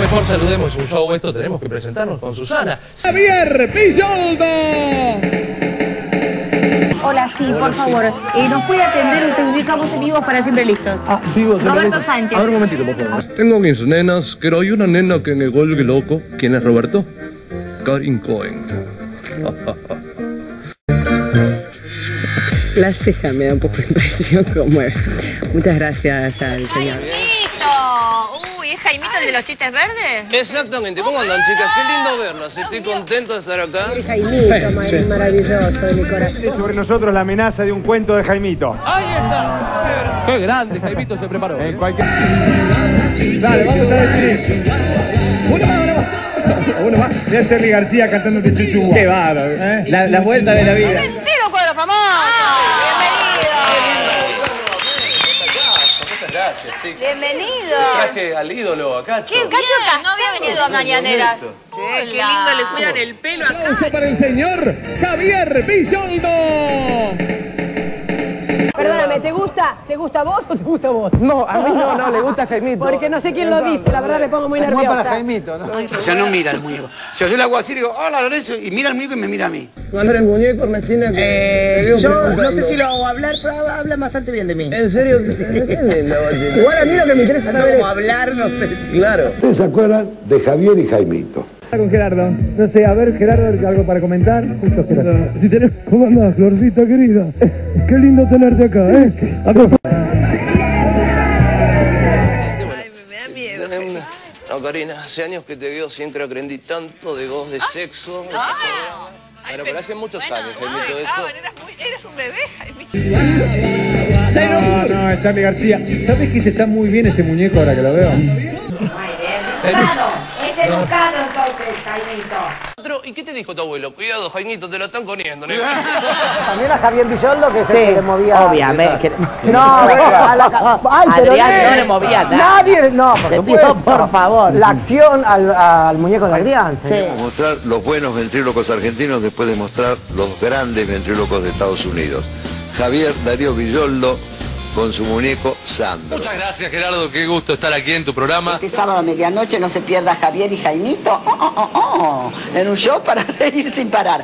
mejor saludemos un show esto, tenemos que presentarnos con Susana. Javier Villoldo. Hola, sí, por favor. ¿Nos puede atender un segundito? Estamos en vivos para siempre listos. Vivos. Roberto Sánchez. A ver, un momentito, por favor. Tengo mis nenas, pero hay una nena que me vuelve loco. ¿Quién es Roberto? Karin Cohen. La ceja me da un poco de impresión como es. Muchas gracias al señor. ¡Jaimito! Uy, ¿es Jaimito el de los chistes verdes? Exactamente, ¿cómo andan, chicas? Qué lindo verlas, estoy contento de estar acá. Jaimito, maravilloso de mi corazón. Sobre nosotros la amenaza de un cuento de Jaimito. ¡Ahí está! ¡Qué grande! Jaimito se preparó. En cualquier... Dale, vamos a despedir. Uno más. De Serri García cantando de Chuchuá. Qué bárbaro. La vuelta de la vida. ¡Mentiro con los famosos! ¡Bienvenido! Traje al ídolo acá. ¡Qué bien! No había venido a Mañaneras. Qué lindo le cuidan el pelo acá. Aplauso para el señor Javier Villoldo. Perdóname, ¿te gusta a vos o te gusta a vos? No, a mí no, le gusta Jaimito. Porque no sé quién lo dice, la verdad me pongo muy nerviosa. Jaimito, ¿no? O sea, no mira al muñeco. O sea, yo le hago así y digo, hola Lorenzo, y mira al muñeco y me mira a mí. Cuando eres muñeco, Ernestina, Yo no sé si lo hago hablar, pero habla bastante bien de mí. ¿En serio? Igual a mí lo que me interesa saber es hablar, no sé. Claro. ¿Ustedes se acuerdan de Javier y Jaimito? Con Gerardo. No sé, a ver, Gerardo, ¿algo para comentar? Justo Gerardo. Si tenés... ¿Cómo andás, Florcita querida? Qué lindo tenerte acá, ¿eh? Ay, me da miedo. No, Karina, hace años que te veo, siempre aprendí tanto de voz, de sexo. Bueno, pero hace muchos años, Jaimito, esto. Eres un bebé, Jaimito. No, es Charly García. ¿Sabes que se está muy bien ese muñeco ahora que lo veo? Es educado entonces, Jaimito. ¿Y qué te dijo tu abuelo? Cuidado, Jaimito, te lo están poniendo. También a Javier Villoldo que se le movía. Obviamente. No, Adrián no le movía nada. Nadie, no, Te pido, por favor. La acción al muñeco de Adrián. Mostrar los buenos ventrílocos argentinos después de mostrar los grandes ventrílocos de Estados Unidos. Javier Darío Villoldo con su muñeco Sandro. Muchas gracias, Gerardo. Qué gusto estar aquí en tu programa. Este sábado a medianoche no se pierda Javier y Jaimito. En un show para reír sin parar.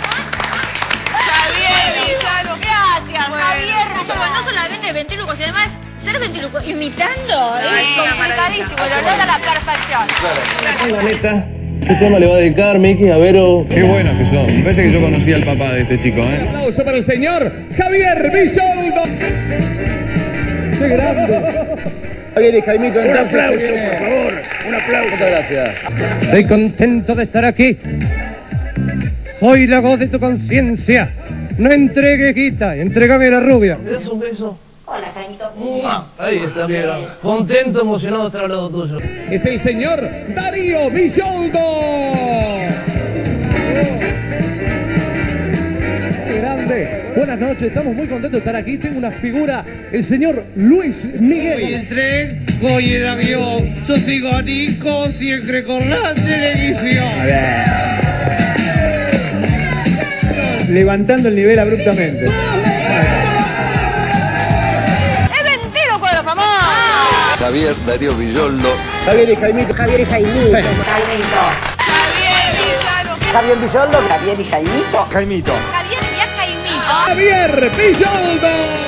Javier Villoldo, gracias. Javier Villoldo, no solamente ventríloco, sino además ser ventríloco imitando. Es complicadísimo, lo logra a la perfección. Qué bonita. ¿Qué tema le va a dedicar, Miki, a Vero? Qué buenos que son. Me parece que yo conocí al papá de este chico, ¿eh? Aplauso para el señor Javier Villoldo. ¡Qué grande! Javier y Jaimito, entonces... Un aplauso, por favor. Un aplauso. Muchas gracias. Estoy contento de estar aquí. Soy la voz de tu conciencia. No entregue quita, entrégame la rubia. ¿Me das un beso? Hola, Jaimito. Ahí está, mira. Contento, emocionado de estar al lado tuyo. Es el señor Darío Villoldo. ¡Qué grande! Buenas noches, estamos muy contentos de estar aquí. Tengo una figura, el señor Luis Miguel. Hoy el tren, hoy el avión. Yo sigo a Nico siempre con la televisión. Levantando el nivel abruptamente. Javier Darío Villoldo. Javier y Jaimito. Javier y Jaimito. Jaimito. Javier Villoldo. Javier y Jaimito. Jaimito. Javier y Jaimito. Javier Villoldo.